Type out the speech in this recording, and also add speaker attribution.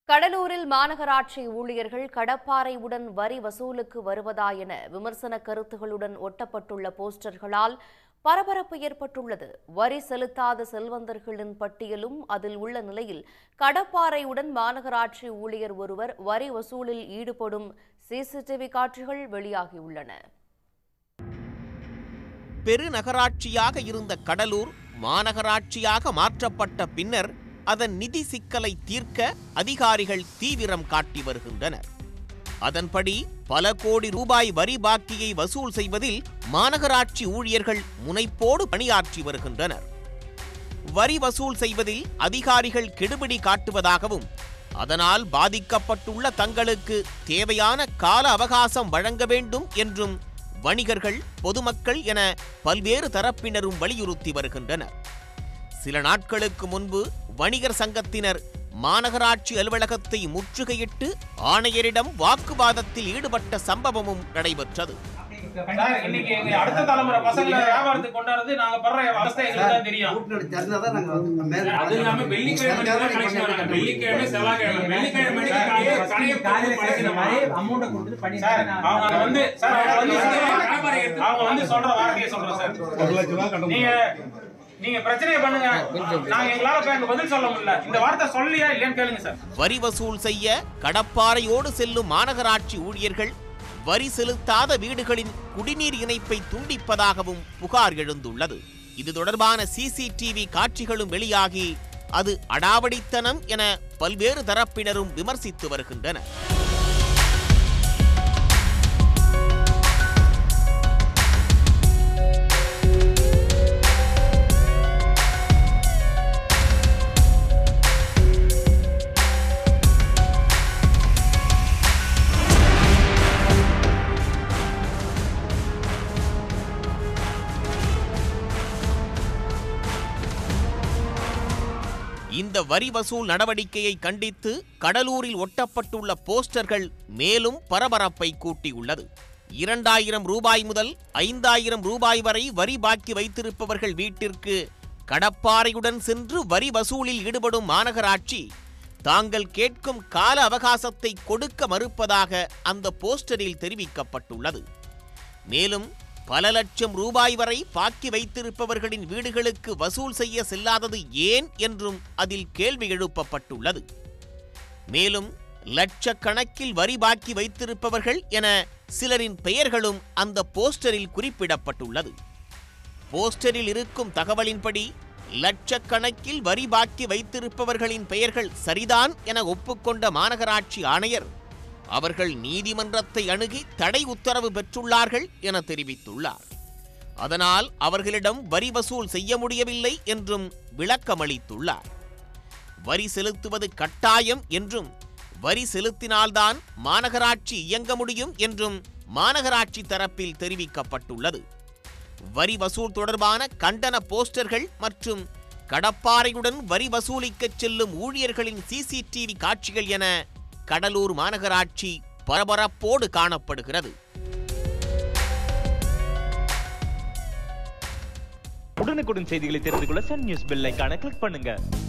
Speaker 1: கடலூரில் மாநகராட்சி ஊழியர்கள் கடப்பாரையுடன் வரி வசூலுக்கு வருவதா என விமர்சன கருத்துகளுடன் ஒட்டப்பட்டுள்ள போஸ்டர்களால் பரபரப்பு ஏற்பட்டுள்ளது. வரி செலுத்தாத செல்வந்தர்களின் பட்டியலும் அதில் உள்ள நிலையில் கடப்பாரையுடன் மாநகராட்சி ஊழியர் ஒருவர் வரி வசூலில் ஈடுபடும் சிசிடிவி காட்சிகள் வெளியாகியுள்ளன.
Speaker 2: பெருநகராட்சியாக இருந்த கடலூர் மாநகராட்சியாக மாற்றப்பட்ட பின்னர் அதன் நிதி சிக்கலை தீர்க்க அதிகாரிகள் தீவிரம் காட்டி வருகின்றனர். அதன்படி பல கோடி ரூபாய் வரி பாக்கியை வசூல் செய்வதில் மாநகராட்சி ஊழியர்கள் முனைப்போடு பணியாற்றி வருகின்றனர். வரி வசூல் செய்வதில் அதிகாரிகள் கெடுபிடி காட்டுவதாகவும் அதனால் பாதிக்கப்பட்டுள்ள தங்களுக்கு தேவையான கால அவகாசம் வழங்க வேண்டும் என்றும் வணிகர்கள், பொதுமக்கள் என பல்வேறு தரப்பினரும் வலியுறுத்தி வருகின்றனர். சில நாட்களுக்கு முன்பு வணிகர் சங்கத்தினர் மாநகராட்சி அலுவலகத்தை முற்றுகையிட்டு ஆணையரிடம் வாக்குவாதத்தில் ஈடுபட்ட சம்பவமும் நடைபெற்றது.
Speaker 3: அடுத்த தலைமுறை பசங்களை வியாபாரத்துக்கு கொண்டாடுறது நாங்க படுற அவஸ்தை எங்களுக்கு தான் தெரியும். அது இல்லாம வெள்ளிக்கிழமை செவ்வாய்க்கிழமை அவங்க வந்து சொல்ற வார்த்தையை சொல்றோம் சார். நீங்க பிரச்சனையை பண்ணுங்க, நாங்க எங்களால பதில் சொல்ல முடியல. இந்த வார்த்தை சொல்லியா இல்லையான்னு கேளுங்க சார்.
Speaker 2: வரி வசூல் செய்ய கடப்பாரையோடு செல்லும் மாநகராட்சி ஊழியர்கள் வரி செலுத்தாத வீடுகளின் குடிநீர் இணைப்பை துண்டிப்பதாகவும் புகார் எழுந்துள்ளது. இது தொடர்பான சிசிடிவி காட்சிகளும் வெளியாகி அது அடாவடித்தனம் என பல்வேறு தரப்பினரும் விமர்சித்து வருகின்றனர். இந்த வரி வசூல் நடவடிக்கையை கண்டித்து கடலூரில் ஒட்டப்பட்டுள்ள போஸ்டர்கள் மேலும் பரபரப்பை கூட்டியுள்ளது. 2000 ரூபாய் முதல் 5000 ரூபாய் வரை வரி பாக்கி வைத்திருப்பவர்கள் வீட்டிற்கு கடப்பாரையுடன் சென்று வரி வசூலில் ஈடுபடும் மாநகராட்சி தாங்கள் கேட்கும் கால அவகாசத்தை கொடுக்க மறுப்பதாக அந்த போஸ்டரில் தெரிவிக்கப்பட்டுள்ளது. மேலும் பல லட்சம் ரூபாய் வரை பாக்கி வைத்திருப்பவர்களின் வீடுகளுக்கு வசூல் செய்ய செல்லாதது ஏன் என்றும் அதில் கேள்வி எழுப்பப்பட்டுள்ளது. மேலும் லட்சக்கணக்கில் வரி பாக்கி வைத்திருப்பவர்கள் என சிலரின் பெயர்களும் அந்த போஸ்டரில் குறிப்பிடப்பட்டுள்ளது. போஸ்டரில் இருக்கும் தகவலின்படி லட்சக்கணக்கில் வரி பாக்கி வைத்திருப்பவர்களின் பெயர்கள் சரிதான் என ஒப்புக்கொண்ட மாநகராட்சி ஆணையர் அவர்கள் நீதிமன்றத்தை அணுகி தடை உத்தரவு பெற்றுள்ளார்கள் என தெரிவித்துள்ளார். அதனால் அவர்களிடம் வரி வசூல் செய்ய முடியவில்லை என்றும் விளக்கமளித்துள்ளார். வரி செலுத்துவது கட்டாயம் என்றும் வரி செலுத்தினால்தான் மாநகராட்சி இயங்க முடியும் என்றும் மாநகராட்சி தரப்பில் தெரிவிக்கப்பட்டுள்ளது. வரி வசூல் தொடர்பான கண்டன போஸ்டர்கள் மற்றும் கடப்பாரையுடன் வரி வசூலிக்கச் செல்லும் ஊழியர்களின் சிசிடிவி காட்சிகள் என கடலூர் மாநகராட்சி பரபரப்போடு காணப்படுகிறது.
Speaker 4: உடனுக்குடன் செய்திகளை தெரிந்து கொள்ள சன் நியூஸ் பெல் ஐகானை கிளிக் பண்ணுங்க.